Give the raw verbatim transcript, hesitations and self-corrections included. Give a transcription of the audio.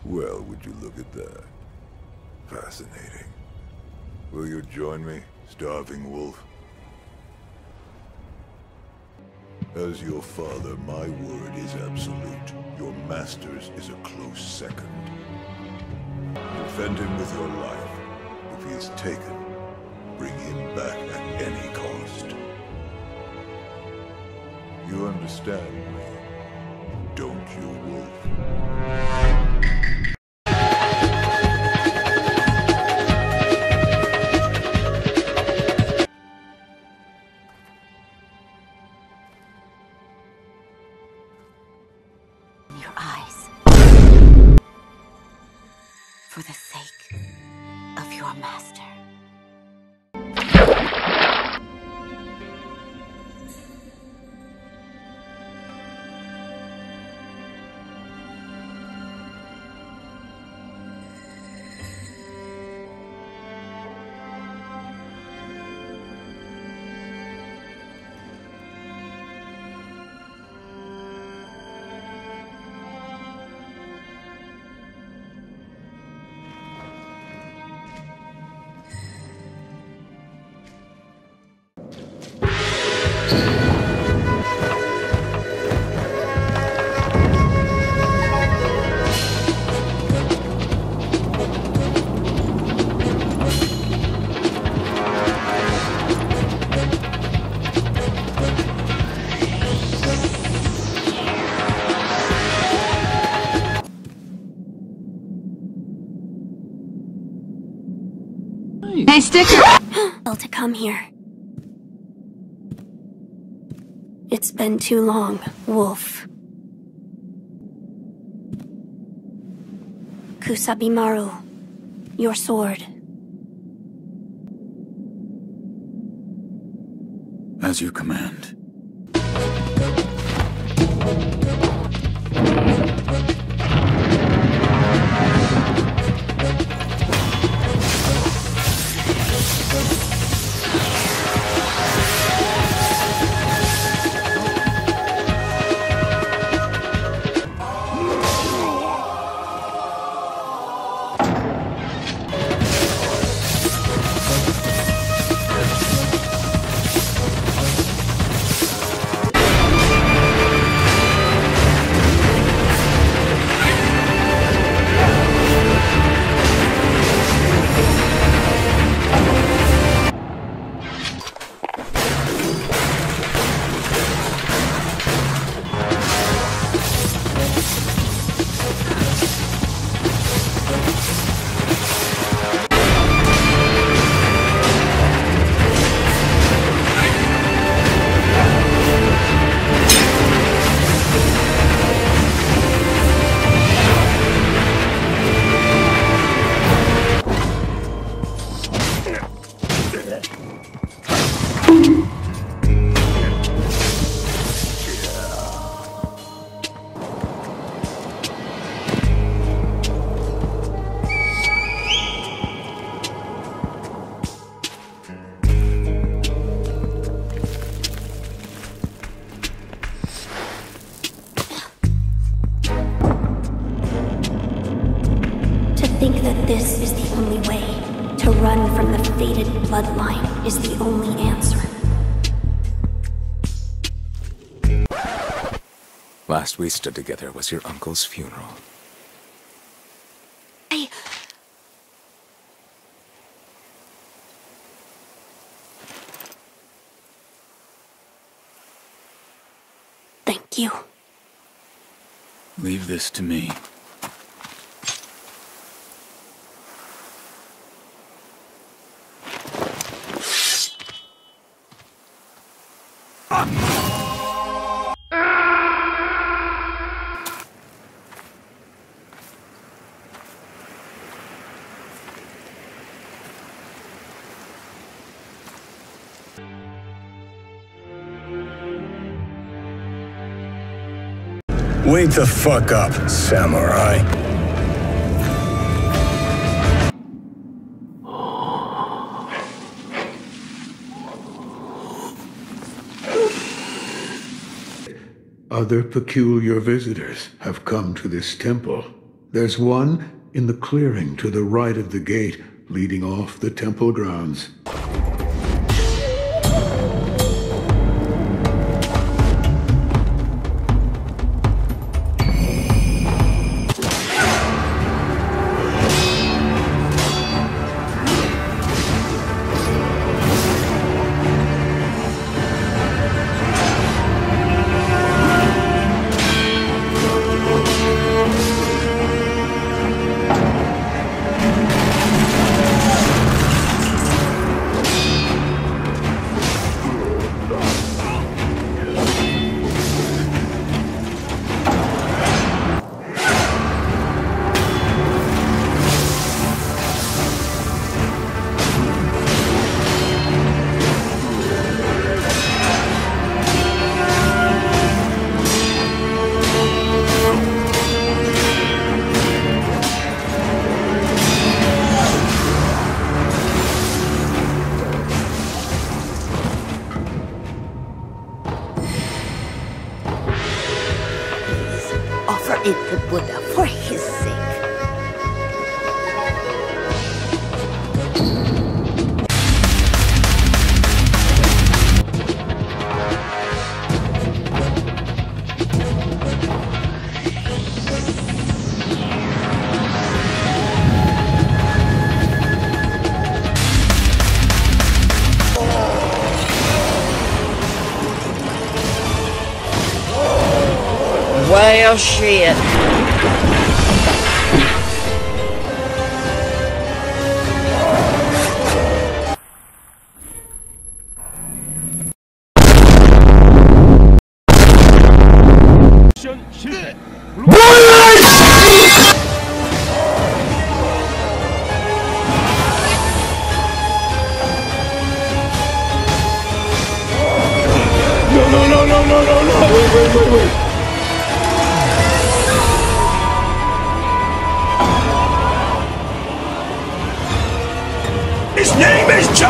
Well, would you look at that? Fascinating. Will you join me, starving wolf? As your father, my word is absolute. Your master's is a close second. Defend him with your life. If he is taken, bring him back at any cost. You understand me, don't you, wolf? Your eyes. For the sake of your master. Hey, Sticker! To come here. It's been too long, Wolf. Kusabimaru, your sword. As you command. Think that this is the only way. To run from the fated bloodline is the only answer. Last we stood together was your uncle's funeral. I... Thank you. Leave this to me. Wake the fuck up, samurai. Other peculiar visitors have come to this temple. There's one in the clearing to the right of the gate, leading off the temple grounds. Offer it to Buddha for his sake. Well, shit. No, no, no, no, no, no, no! Wait, wait, wait, wait! His name is John!